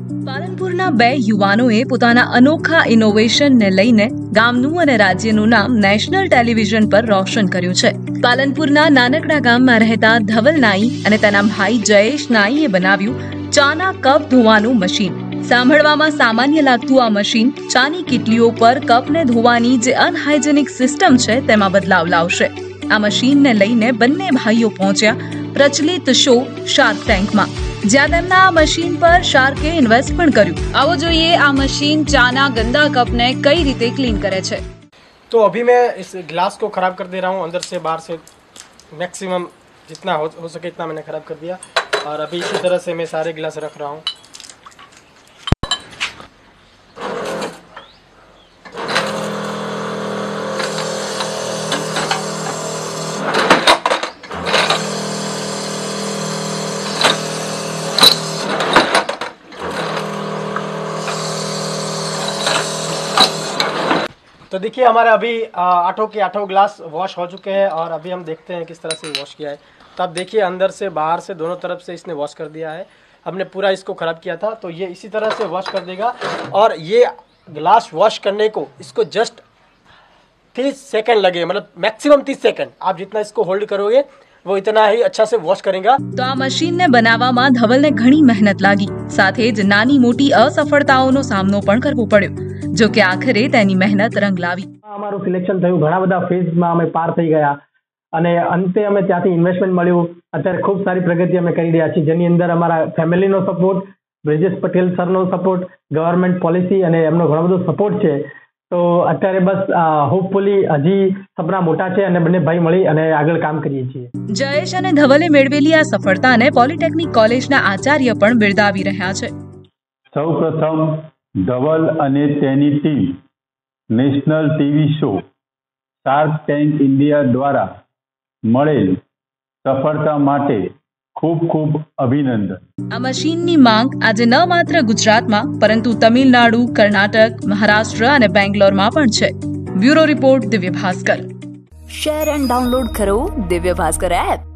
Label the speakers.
Speaker 1: પાલનપુરના બે યુવાનોએ પોતાના અનોખા ઇનોવેશનને લઈને ગામનું અને રાજ્યનું નામ નેશનલ ટેલિવિઝન પર રોશન કર્યું છે। પાલનપુરના નાનકડા ગામમાં રહેતા ધવલ નાઈ અને તેના ભાઈ જયેશ નાઈએ બનાવ્યું ચાના કપ ધોવાનું મશીન। સાંભળવામાં સામાન્ય લાગતું આ મશીન ચાની કીટલીઓ પર કપને ધોવાની જે અનહાઇજેનિક સિસ્ટમ છે તેમાં બદલાવ લાવશે। આ મશીનને લઈને બંને ભાઈઓ પહોંચ્યા પ્રચલિત શો શાર્ક ટેન્કમાં, જ્યાં તેમના આ મશીન પર શાર્કે ઇન્વેસ્ટ પણ કર્યું। આવો જોઈએ આ મશીન ચાના ગંદા કપને કઈ રીતે ક્લીન કરે છે।
Speaker 2: तो अभी मैं इस ग्लास को ख़राब कर दे रहा हूँ, अंदर से बाहर से मैक्सिमम जितना हो सके इतना मैंने ख़राब कर दिया। और अभी इसी तरह से मैं सारे गिलास रख रहा हूँ। तो देखिए हमारे अभी आठों के आठों ग्लास वॉश हो चुके हैं और अभी हम देखते हैं किस तरह से वॉश किया है। तो आप देखिए अंदर से बाहर से दोनों तरफ से इसने वॉश कर दिया है। हमने पूरा इसको ख़राब किया था तो ये इसी तरह से वॉश कर देगा। और ये ग्लास वॉश करने को इसको जस्ट 30 सेकंड लगे, मतलब मैक्सिमम 30 सेकंड। आप जितना इसको होल्ड करोगे वो इतना ही अच्छा से वॉश करेगा।
Speaker 1: तो आ मशीन ने बनावामां धवलने घणी मेहनत लागी, साथे ज नानी मोटी असफलताओनो सामनो पण करवो पड्यो, जो के आखरे तेनी मेहनत रंग लावी।
Speaker 3: અમારું સિલેક્શન થયું, ઘણા બધા ફેઝમાં અમે પાર થઈ ગયા અને અંતે અમે ત્યાંથી ઇન્વેસ્ટમેન્ટ મળ્યું। અત્યારે ખૂબ સારી પ્રગતિ અમે કરી રહ્યા છીએ, જેની અંદર અમારા ફેમિલીનો સપોર્ટ, બ્રિજેશ પટેલ સરનો સપોર્ટ, ગવર્મેન્ટ પોલિસી અને એમનો ઘણો બધો સપોર્ટ છે। તો અત્યારે બસ હોપફુલી હજી સપના મોટા છે અને બંને ભાઈ મળી અને આગળ કામ કરીએ છીએ।
Speaker 1: જયેશ અને ધવલે મેળવેલી આ સફળતાને પોલિટેકનિક કોલેજના આચાર્ય પણ બિરદાવી રહ્યા છે।
Speaker 4: સૌપ્રથમ ધવલ અને તેની team national TV show shark tank India દ્વારા મળેલ સફળતા માટે ખૂબ ખૂબ અભિનંદન।
Speaker 1: આ મશીનની માંગ આજે ન માત્ર ગુજરાતમાં પરંતુ તમિલનાડુ, કર્ણાટક, મહારાષ્ટ્ર અને બેંગ્લોરમાં પણ છે। Bureau report, Divya Bhaskar.
Speaker 5: Share and download કરો દિવ્ય ભાસ્કર એપ।